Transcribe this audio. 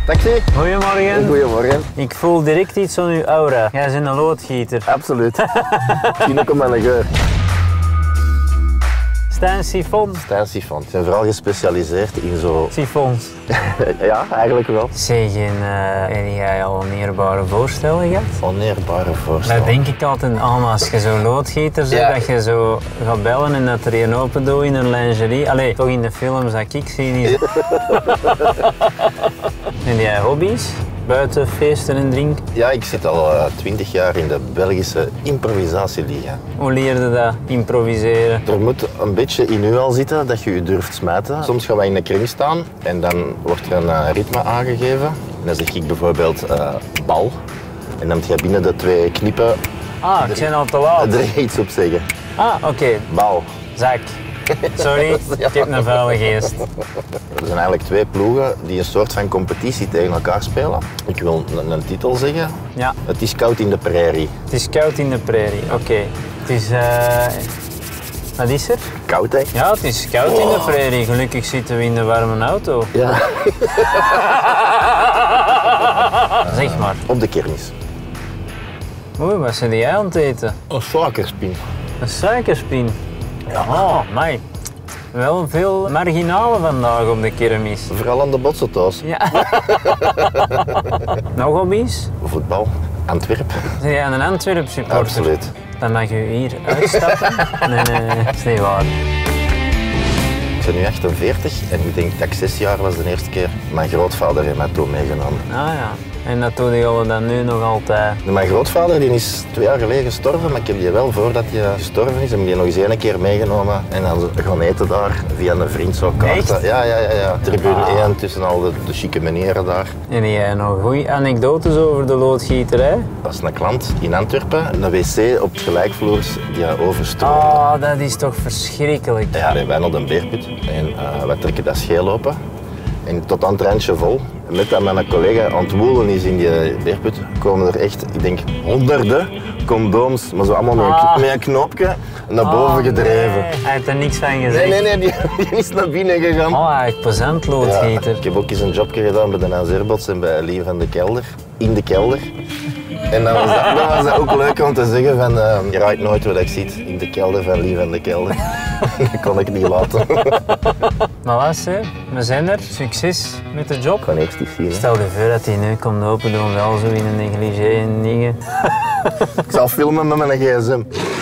Taxi? Goedemorgen. Goedemorgen. Ik voel direct iets van uw aura. Jij bent een loodgieter. Absoluut. Misschien ook om mijn geur. Stijn Sifon. Stijn Sifon. Ik ben vooral gespecialiseerd in zo... Sifons. Ja, eigenlijk wel. Zeg, heb jij al een eerbare voorstelling gehad? Oneerbare Dat voorstelling. denk ik altijd aan als je zo loodgieter bent, Ja. dat je zo gaat bellen en dat er een open doet in een lingerie. Allee, toch in de films dat ik zie niet. En jij hobby's? Buiten feesten en drinken? Ja, ik zit al 20 jaar in de Belgische improvisatieliga. Hoe leerde je dat improviseren? Er moet een beetje in u al zitten dat je je durft smijten. Soms gaan wij in een kring staan en dan wordt er een ritme aangegeven. En dan zeg ik bijvoorbeeld bal. En dan moet je binnen de 2 knippen Ah, ik ben al te laat. er iets op zeggen. Ah, oké. Bal. Zak. Sorry, ik heb een vuile geest. Er zijn eigenlijk 2 ploegen die een soort van competitie tegen elkaar spelen. Ik wil een titel zeggen. Ja, Het is koud in de prairie. het is koud in de prairie. Oké. Het is... Wat is er? Koud, hè? Ja, het is koud in de prairie. Gelukkig zitten we in de warme auto. Ja. Zeg maar. Op de kermis. Oei, wat zijn jij aan het eten? Een suikerspin. Een suikerspin. Ja. Oh, amai. Wel veel marginalen vandaag op de kermis. Vooral aan de botsentoos. Ja. Nog hobby's? Voetbal. Antwerpen. Zijn jij een Antwerp supporter? Absoluut. Dan mag je hier uitstappen. Nee, dat is niet waar. Ik ben nu 48 en ik denk dat ik 6 jaar was de eerste keer. Mijn grootvader heeft mij toen meegenomen. Ah ja. En dat doe je dan nu nog altijd? Mijn grootvader die is 2 jaar geleden gestorven, maar ik heb die wel voordat hij gestorven is, heb ik die nog eens 1 keer meegenomen. En dan gaan eten daar via een vriend zo kaarten. Echt? Ja. Tribune 1 tussen al de chique meneeren daar. En jij nog goede anekdotes over de loodgieterij? Dat is een klant in Antwerpen, een wc op het gelijkvloers die overstroomde. Oh, dat is toch verschrikkelijk. Ja, wij hadden een beerput en wij trekken dat scheel open. En tot aan het randje vol. Met dat mijn collega aan het woelen is in die beerput, komen er echt, ik denk, honderden condooms, maar zo allemaal met een knoopje naar boven gedreven. Nee. Hij heeft er niks van gezegd. Nee, die is naar binnen gegaan. Oh, eigenlijk plezant loodgieter. Ja, ik heb ook eens een jobje gedaan bij de Nazerbots en bij Lier van de Kelder, in de kelder. En dan was dat ook leuk om te zeggen van, je raait nooit wat ik ziet in de kelder van Lier van de Kelder. Dat kon ik niet laten. Maar wat hè? We zijn er. Succes met de job. Ik kan eerst iets zien. Hè. Stel je voor dat hij nu komt open doen, wel zo in een negligé en dingen. Ik zal filmen met mijn gsm.